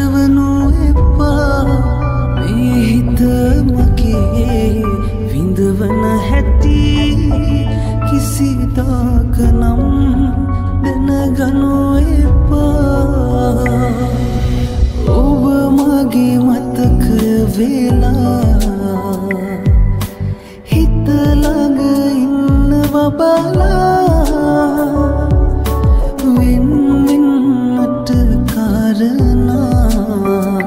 හඬවනු එපා මේ හිත මගේ විඳවන හැටි කිසිදාක නම් දැනගනු එපා ඔබ මගේ මතකය වෙලා හිත ළඟ ඉන්නවා බලා වෙන් වෙන්නට කාරණා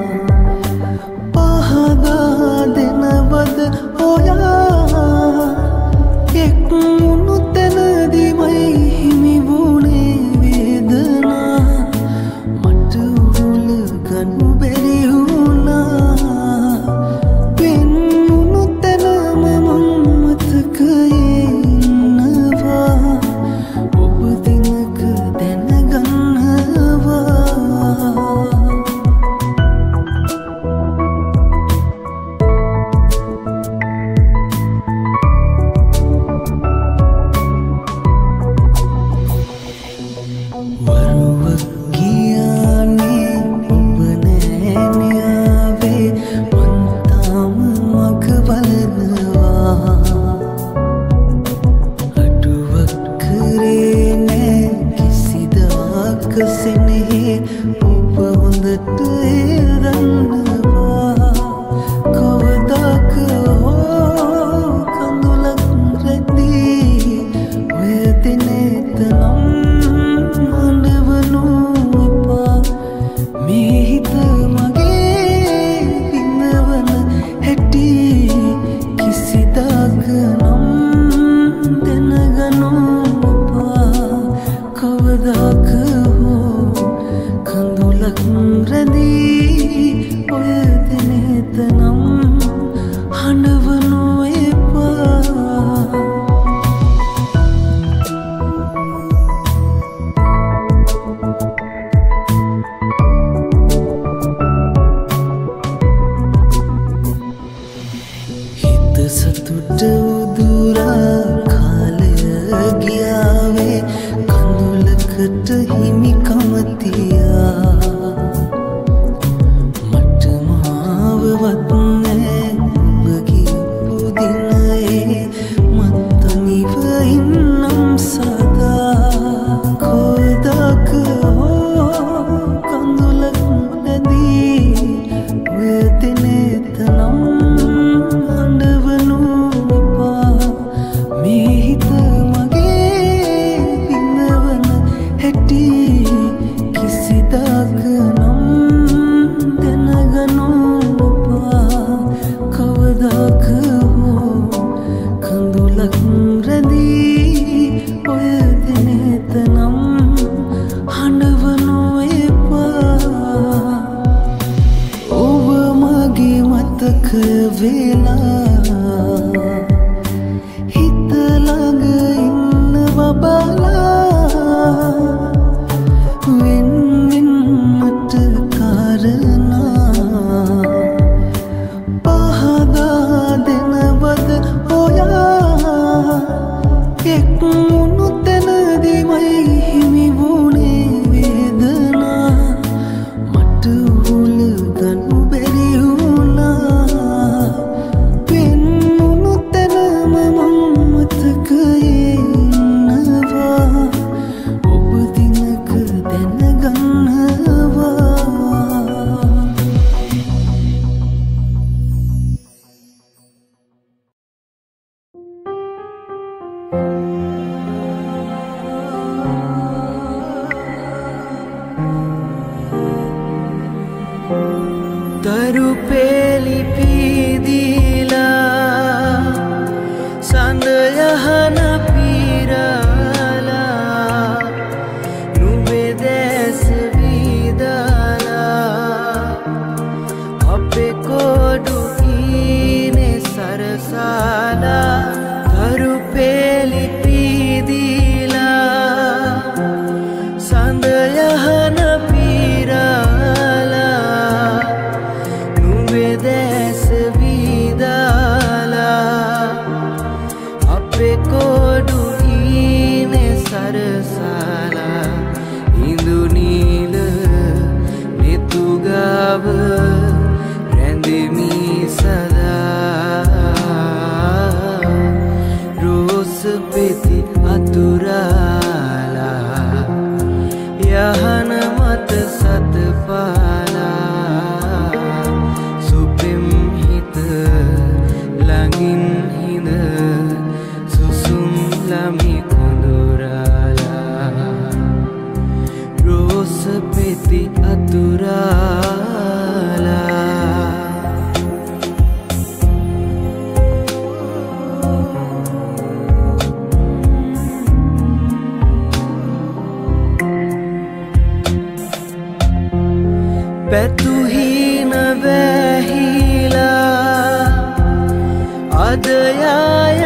පහදා දෙනවද ඔයා එක් වුණු තැනදීමයි හිමි වුණේ වේදනා මට උහුල ගනු බැරි වුණා වෙන් වුණු තැනම මං මතකයේ ඉන්නවා ඔබ දිනක දැනගන්නවා වරුවක් ගියානේ ඔබ නෑනේ ආවේ මං තාම මග බලනවා අඩුවක් කරේ නෑ කිසිදාක සෙනෙහේ ඔබ හොඳට දන්නවා කවදාක හෝ කඳුලක් රැඳී ඔය දිනෙත නම් හඬවනු එපා මේ හිත මගේ විඳවන හැටි කිසිදාක නම් දැනගනු එපා කවදාක හෝ කඳුලක් රැඳී ඔය දිනෙත නම් හඬවනු එපා හිත සතුට උදුරා කාලය ගියාවේ කඳුලකට හිමිකම තියා මට මාවවත් නෑ ඔබ ගියපු දිනයේ මත්තනිව ඉන්නම් සදා කවදාක හෝ කඳුලක් නැදී ඔය දිනෙත නම් හඬවනු එපා මේ හිත මගේ විඳවන හැටි කිසිදාක නම් දැනගනු එපා කවදාක හෝ කඳුලක් රැඳී ඔය දිනෙත නම් හඬවනු එපා ඔබ මගේ මතකය වෙලා හිත ළඟ ඉන්නවා බලා වෙන් වෙන්නට කාරණා පහදා දෙනවද ඔයා එක් වුණු තැනදීමයි හිමි වුණේ වේදනා මට උහුල ගනු බැරි වුණා වෙන් වුණු තැනම මං මතකයේ ඉන්නවා ඔබ දිනක දැනගන්නවා තරු පෙලි පීදිලා සඳ යහන පීරලා නුඹේ දැස විදලා අපේ කොඩු කීනේ සරසලා තරු පෙලි පීදිලා සඳ යහන පීරලා නුඹේ වැතුහින වැහිලා අදයාය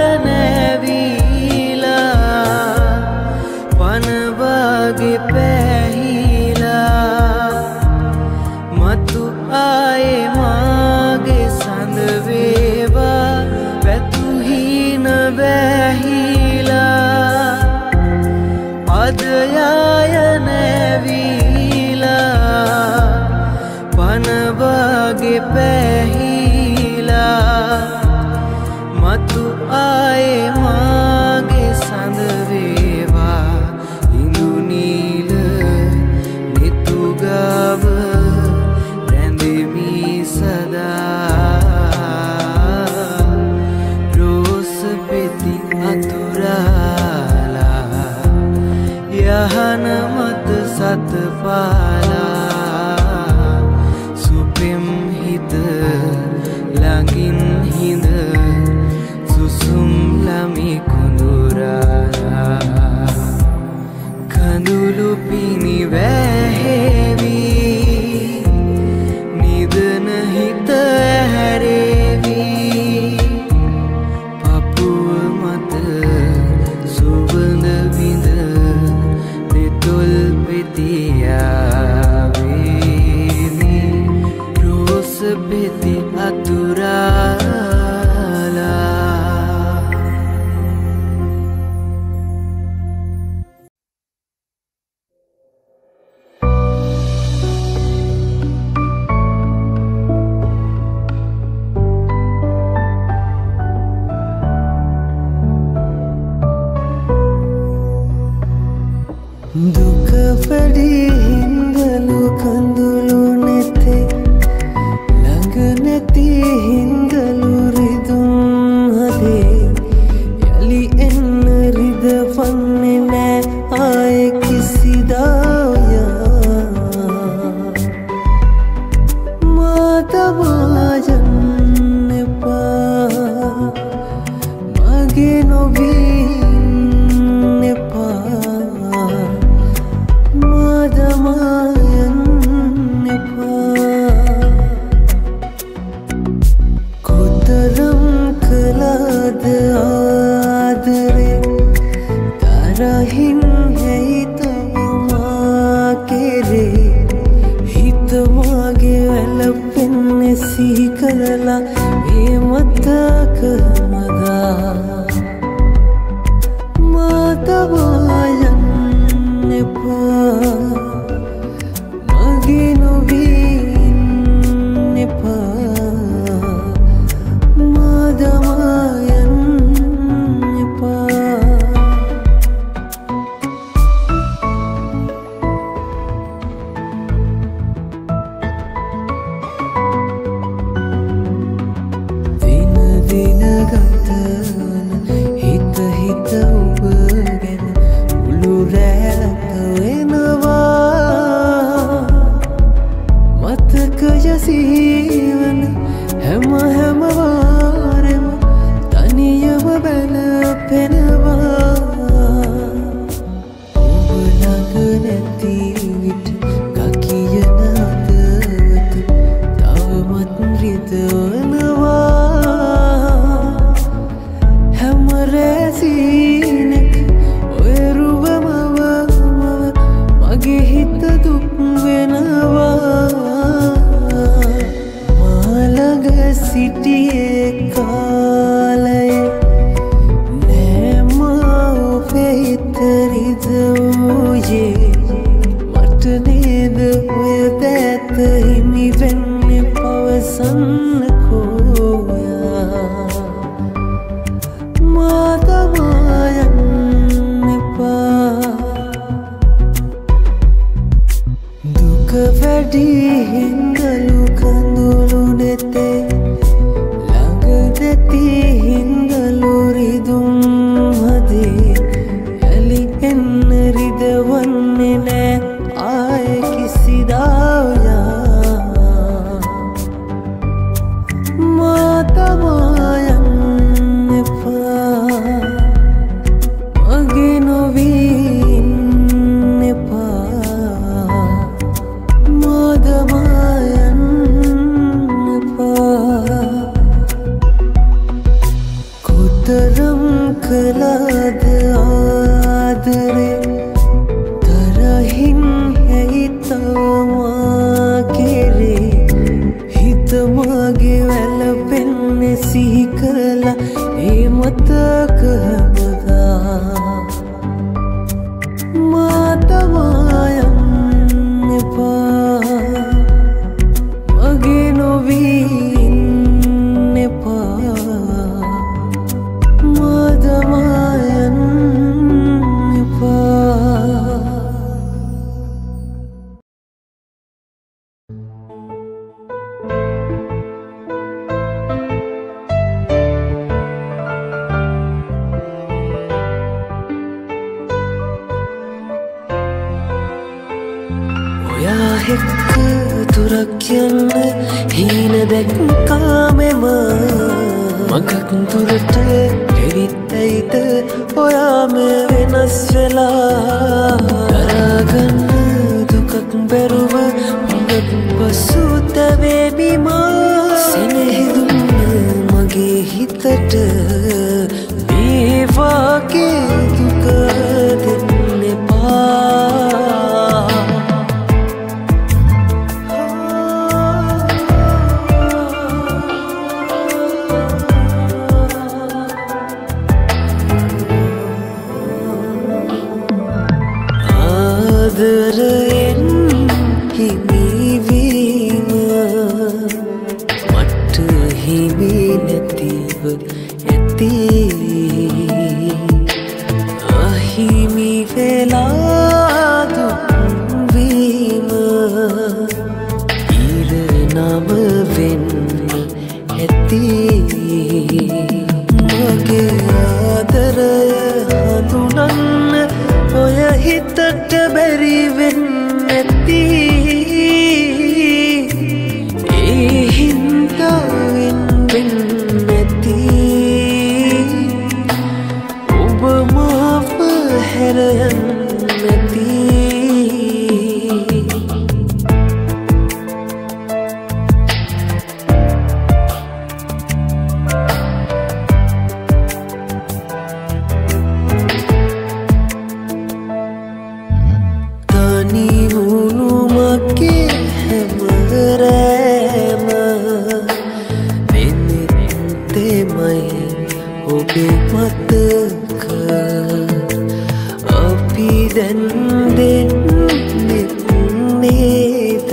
නැවීලා පනවගේ පැහිලා මතු ආයේ මාගේ සඳ වේවා වැතුහින වැහිලා අදයාය නැවීලා පනවගේ පැහිලා මතු ආයේ මාගේ සඳ වේවා ඉඳු නීල නිතුගව රැඳෙමි සදා රෝස පෙති අතුරාලා යහන මත සතපාලා සුපෙම් හිත ළඟින් හිඳ සුසුම් ළමි කුඳුරා කඳුළු පිණි වැහෙවි නිදන හිත හැරේවි පපුව මත සුවඳ විඳ දෙතොල් පෙතියාවේවි රෝස පෙති අතුරාලා දුක වැඩි හින්දලු කඳුළු නැතේ ළඟ නැති හින්දලු රිදුම් හදේ යලි එන්න රිදවන්නේ නෑ ආයේ කිසිදායා මාතවා යන්න එපා මගේ නොවීන්න එපා මාදමායන් එපා කොතරම් කළාද ආදරේ තරහින් හිතමා කෙරේ හිතමාගේ වැළපෙන්නේ සිහි කළලා ඒ මතක මදා මාතවායන් මගේ නොවීන්න එපා මාදමායන් එපා දින දින ගතන හිත හිත ඔබ ගැන උළු රැළක මතකය සීවන හැම හැම වාරෙම තනියම බැලපෙනවා ඔබ ළඟ නැති විට කකියන අදවත තවමත් රිදවනවා හැම රැසීනක ඔය රුවමව මගේ හිත දුක් වෙනවා මාළඟ සිටියේ කාලයේ නෑමා ඔබේ හිත රිදවූයේ මට නේද ඔය දැත හිමි වෙන්නේ පවසන්නකෝ මාතමායන් එපා දුක වැඩි හින්දලු කඳුළු නැතේ ළඟ නැති හින්දලු රිදුම් හදේ යලි එන්න රිදවන්නේ නෑ ආයේ කිසිදායා කියන්න හීන දැක්කාමෙම මගක් දුරට හෙවිත්තයිද ඔයාම වෙනස් වෙලා දරාගන්න දුකක් බැරුව හොඟක් පසුත වේබිමා සෙනෙහිදුන්න මගේ හිතට මේවාගේ දුක දෙන්න එපා ආදරයෙන් හිමිවීම මට හිමි නැතිව ඇති අහිමි වෙලා දුක්වීම ඉරණම වෙන්න ඇති මගේ ආදරය හඳුනන්න ඔය හිතට බැරි වෙන්න ඇති ඒ හින්දාවෙන් වෙන්න ඇති ඔබ මාව හැර යන්න ඇති ඔබේ මතක අපි දැන් දෙන්නෙත් නේද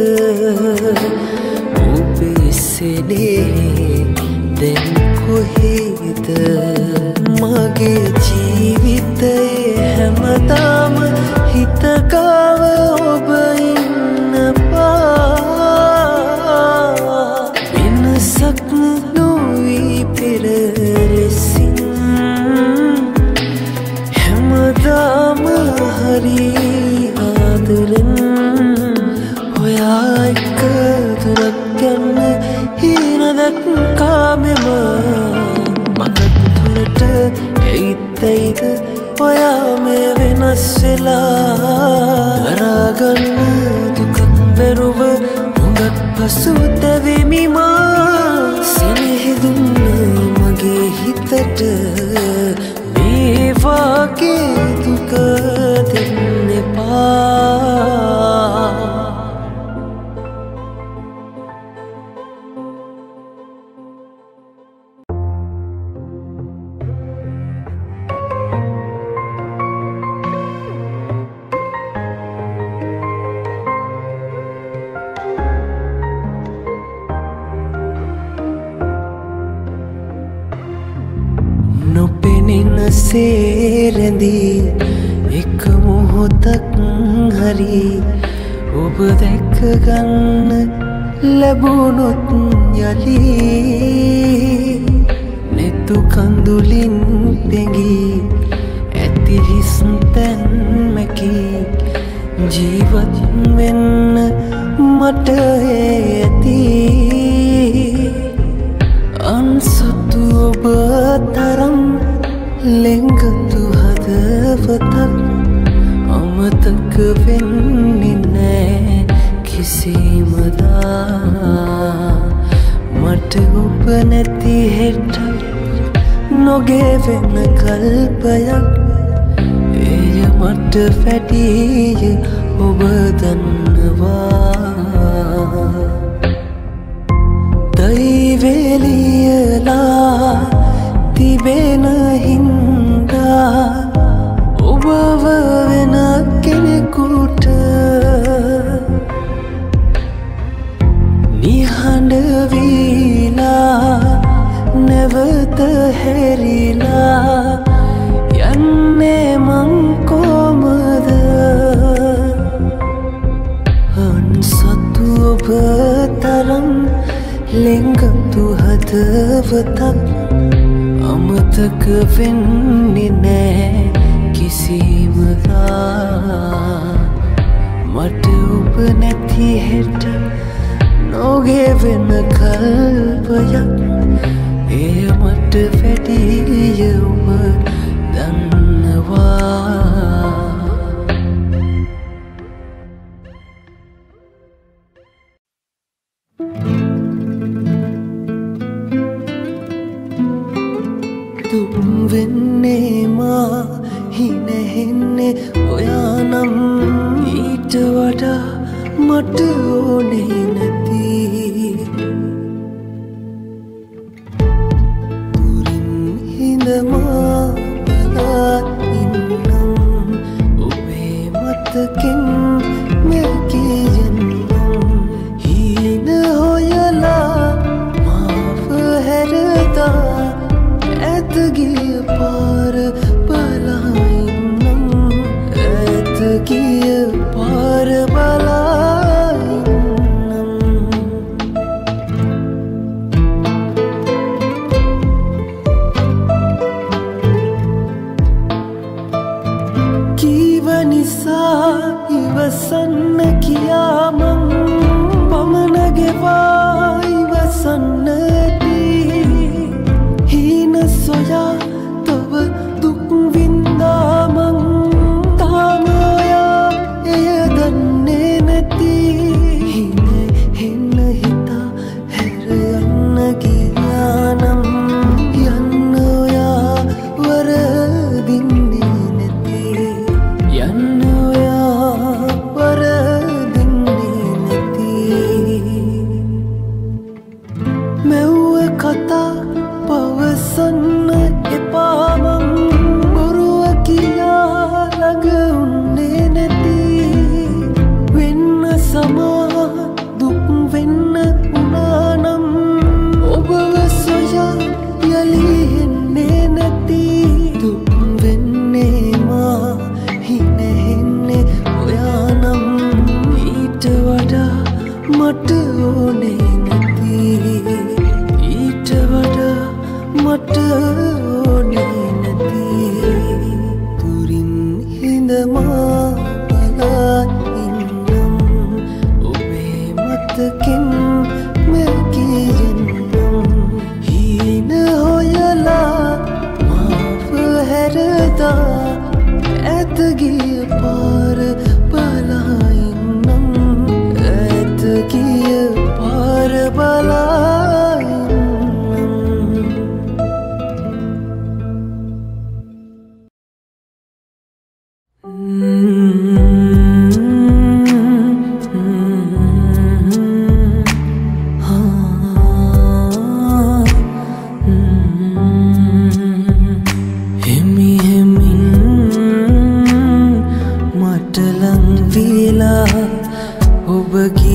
ඔබේ සෙනෙහි දැන් කොහෙද මගේ ජීවිතයේ හැමදාම හිත ගාව ඔබ ඉන්නපා වෙනසක් නොවී පෙර හැමදාම හරි ආදරෙන් ඔයා එක්ක දුරක් යන්න හීන දැක්කාමෙම මගක් දුරට ඇවිත්තයිද ඔයා මේ වෙනස් වෙලා දරාගන්න දුකක් බැරුව හොඟක් පසුත වෙමිමා සෙනෙහිදුන්න මගේ හිතට මේවාගේ දුක දෙන්න එපා නොපෙනෙන සේරැඳී එක මොහොතක් හරි ඔබ දැක ගන්න ලැබුණොත් යලි නෙතු කඳුලින් පෙඟී ඇති හිස් තැන්මකි ජීවත් වෙන්න මට ඇති අන්සතු ඔබ තරම් ලෙංගතු හදවතක් අමතක වෙන්නේ නෑ කිසිමදා මට ඔබ නැති හෙට නොගෙවෙන කල්පයක් එය මට වැඩිය ඔබ දන්නවා දෛවේලියලා තිබෙන හින්දා ඔබව වෙන කෙනෙකුට නිහඬ වීලා නැවත හැරිලා යන්නේ මං කොමද අන්සතු ඔබ තරම් ලෙංගතු හදවතක් අමතක වෙන්නේ නෑ කිසිමදා මට ඔබ නැති හෙට නොගේ වෙන කල්පයක් එය මට වැඩිය ඔබ දන්නවා දුක් වෙන්නේ මා හිනෙන්නේ ඔයානම් ඊට වඩා මට ඕනේ නැති දුරින් හිඳමා බලා ඉන්නම් ඔබේ මතකින් මැකී යන්නම් හීන හොයලා මාව හැරදා ඇත ගිය පාර බලා ඉන්නම් ඇත ගිය පාර බලා ඉන්නම් කීව නිසා ඉවසන්න කියා මං පමන ගෙවා ඉවසන්න හීන සොයා තව දුක් වින්දා මං තාම ඔයා එය දන්නේ නැති හින හෙන්න හිතා හැර යන්න ගියානම් යන්න ඔයා වරදින්නේ නැති යන්න ඔයා වරදින්නේ නැති මෙව්ව කතා පවසන්න එපා මං බොරුව කියා ළඟ උන්නේ නැති වෙන්න සමා දුක් වෙන්න උනානම් ඔබව සොයා යලි එන්නේ නැති දුක් වෙන්නේ මා හිනෙන්නේ ඔයානම් ඊට වඩා මට ඕනේ නැති ඊට වඩා මට ඕනේ නැති දුරින් හිඳමා බලා ඉන්නම් ඔබේ මතකින් මැකී යන්නම් හීන හොයලා මාව හැරදා ඇත ගිය පාර බලා ඉන්නම් ඇත ගිය පාර බලා ඉන්නම් හිමි හිමින් මට ලං වීලා ඔබ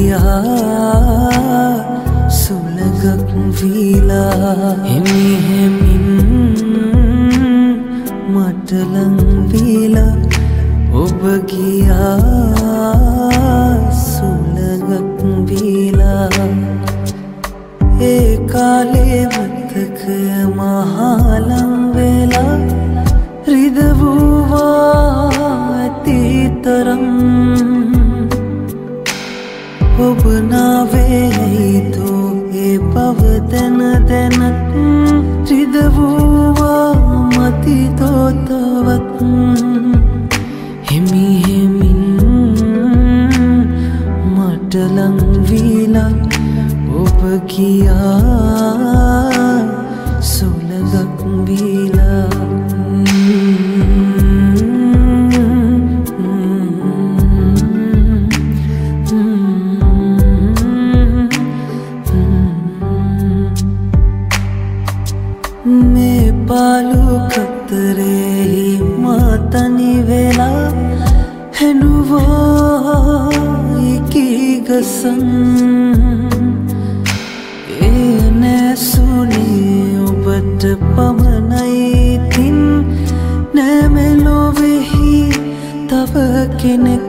ගියා සුළඟක් වීලා හිමි හිමින් මට ලං වීලා ඔබ ගියා සුළඟක් වීලා ඒ කාලේ මතකය මහලං වෙලා රිදවුවා ඇතිතරම් ඔබ නාවේතෝ ඒ බව දැන දැනත් රිදවුවා මති තෝතවත් හිමි හිමින් මට ලං වීලා ඔබ ගියා සුළඟක් වීලා මේ පාලු කතරේ මාතනි වෙලා හැඬුවා ඉකී ගසන් ඒ නැසුනේ ඔබට පමණයි තින් නැමෙලොවෙහි තව කෙනෙක්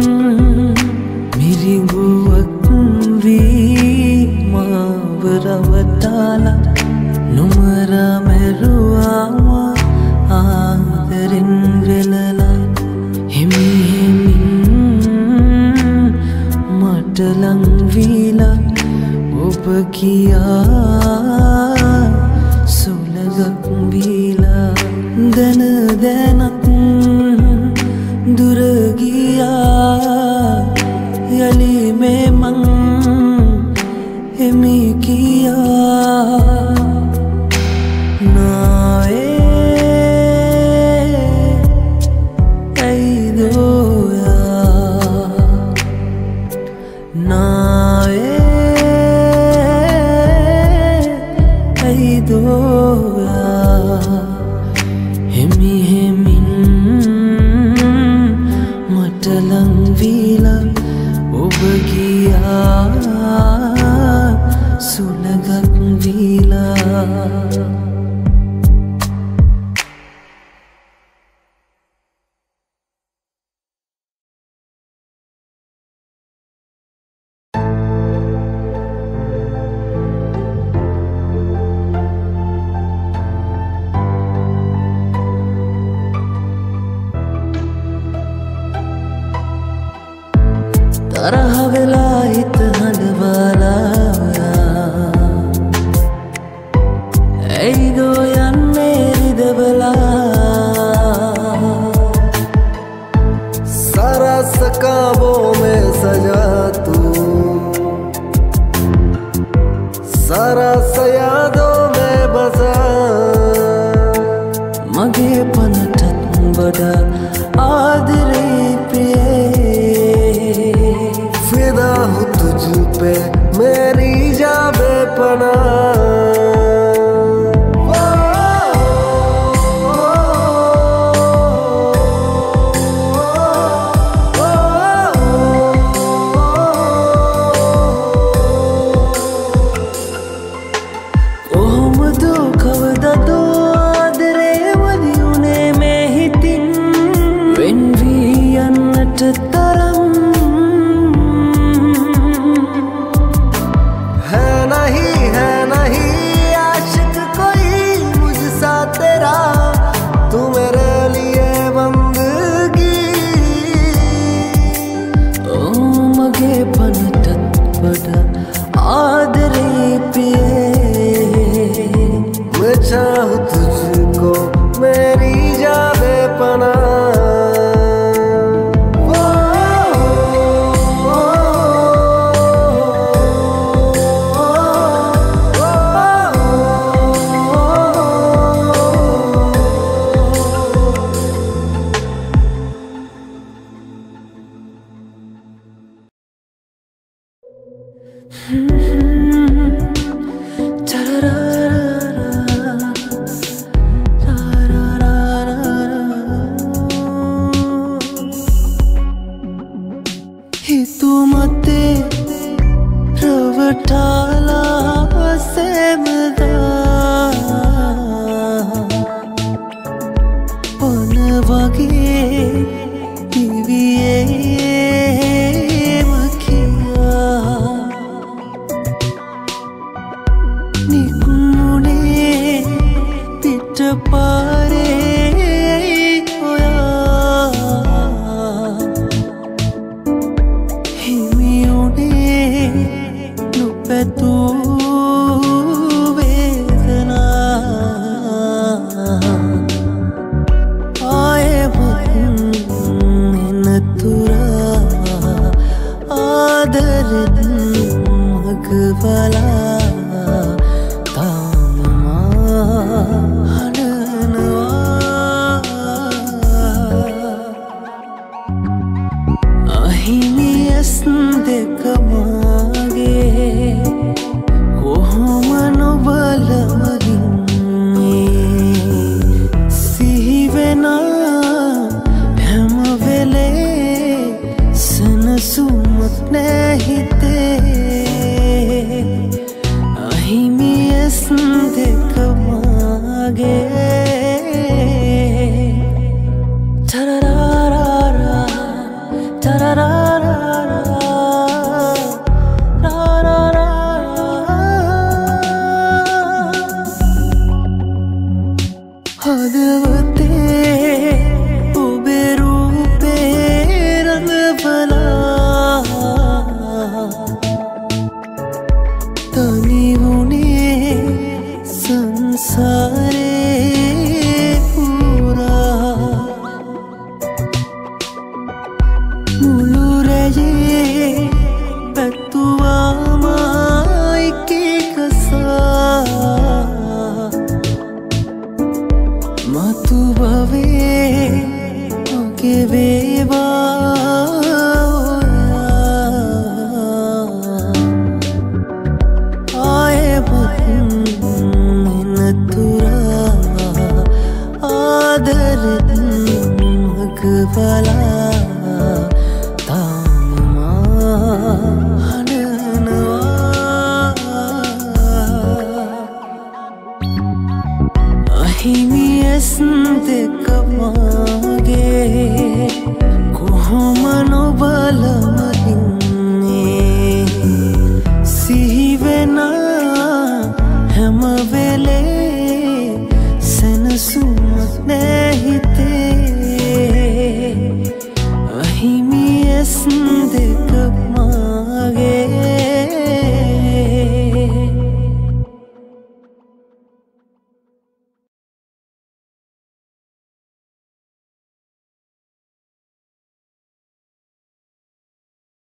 මිරිඟුවක් වී මාව රවටාලා නුමර මෙරුවා ආදරෙන් වෙලලා හිමි හිමින් මට ලං වීලා ඔබ කියා සුළඟක් වීලා දැන දැනත් දුර ගියා යලි මේ මං එමි කියා තරහ වෙලා හිත හඬවලා ඇයිදෝ යන්නේ රිදවලා सारा सकाबों में सजा तू सारा सयादों में बसा मगे पनटत बड़ा आदरे प्रिय फिदा हूँ तुझ पे मेरी जा बेपनाह चाहूँ तुझको मेरी जा बेपनाह फला